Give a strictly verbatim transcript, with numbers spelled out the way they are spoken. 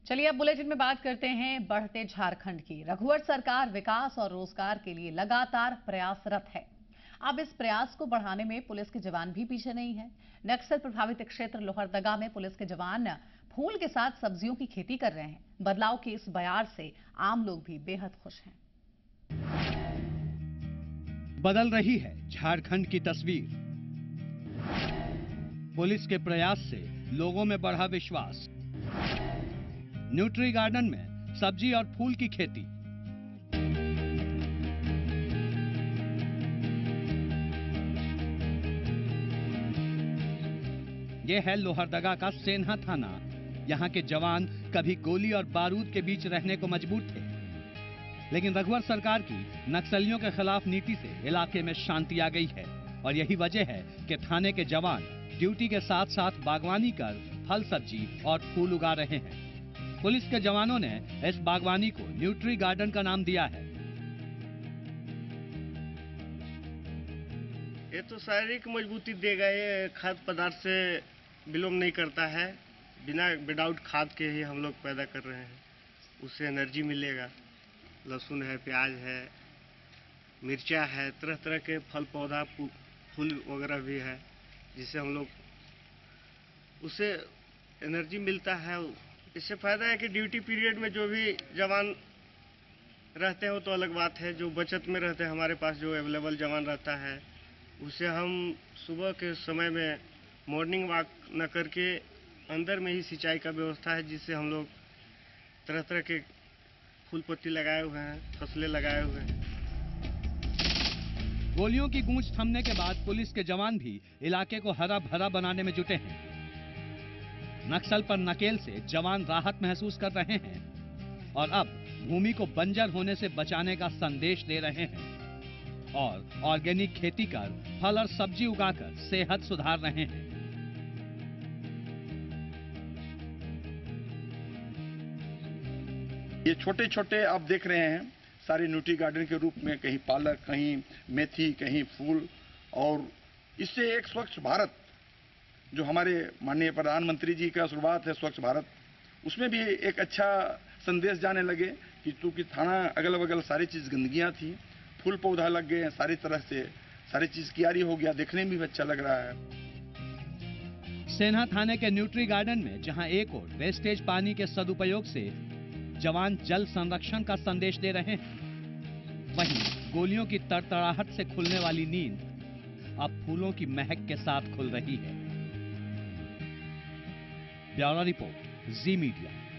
चलिए अब बुलेटिन में बात करते हैं बढ़ते झारखंड की। रघुवर सरकार विकास और रोजगार के लिए लगातार प्रयासरत है। अब इस प्रयास को बढ़ाने में पुलिस के जवान भी पीछे नहीं है। नक्सल प्रभावित क्षेत्र लोहरदगा में पुलिस के जवान फूल के साथ सब्जियों की खेती कर रहे हैं। बदलाव के इस बयार से आम लोग भी बेहद खुश हैं। बदल रही है झारखंड की तस्वीर। पुलिस के प्रयास से लोगों में बढ़ा विश्वास। न्यूट्री गार्डन में सब्जी और फूल की खेती। यह है लोहरदगा का सेन्हा थाना। यहां के जवान कभी गोली और बारूद के बीच रहने को मजबूर थे, लेकिन रघुवर सरकार की नक्सलियों के खिलाफ नीति से इलाके में शांति आ गई है। और यही वजह है कि थाने के जवान ड्यूटी के साथ साथ बागवानी कर फल सब्जी और फूल उगा रहे हैं। पुलिस के जवानों ने इस बागवानी को न्यूट्री गार्डन का नाम दिया है। ये तो शारीरिक मजबूती देगा। ये खाद्य पदार्थ से विलोम नहीं करता है। बिना विदाउट खाद के ही हम लोग पैदा कर रहे हैं। उससे एनर्जी मिलेगा। लहसुन है, प्याज है, मिर्चा है, तरह तरह के फल पौधा फूल वगैरह भी है, जिससे हम लोग उससे एनर्जी मिलता है। इससे फायदा है कि ड्यूटी पीरियड में जो भी जवान रहते हो तो अलग बात है। जो बचत में रहते हैं, हमारे पास जो अवेलेबल जवान रहता है, उससे हम सुबह के समय में मॉर्निंग वॉक न करके अंदर में ही सिंचाई का व्यवस्था है, जिससे हम लोग तरह तरह के फूल पत्ती लगाए हुए हैं, फसलें लगाए हुए हैं। गोलियों की गूंज थमने के बाद पुलिस के जवान भी इलाके को हरा भरा बनाने में जुटे हैं। नक्सल पर नकेल से जवान राहत महसूस कर रहे हैं और अब भूमि को बंजर होने से बचाने का संदेश दे रहे हैं और ऑर्गेनिक खेती कर फल और सब्जी उगाकर सेहत सुधार रहे हैं। ये छोटे छोटे आप देख रहे हैं सारे न्यूट्री गार्डन के रूप में, कहीं पालक, कहीं मेथी, कहीं फूल, और इससे एक स्वच्छ भारत जो हमारे माननीय प्रधानमंत्री जी का शुरुआत है स्वच्छ भारत, उसमें भी एक अच्छा संदेश जाने लगे कि चूंकि थाना अगल बगल सारी चीज गंदगियां थी, फूल पौधा लग गए हैं, सारी तरह से सारी चीज क्यारी हो गया, देखने में भी अच्छा लग रहा है। सेन्हा थाने के न्यूट्री गार्डन में जहां एक ओर वेस्टेज पानी के सदुपयोग से जवान जल संरक्षण का संदेश दे रहे हैं, वहीं गोलियों की तड़तड़ाहट से खुलने वाली नींद अब फूलों की महक के साथ खुल रही है। Bureau report, Zee media.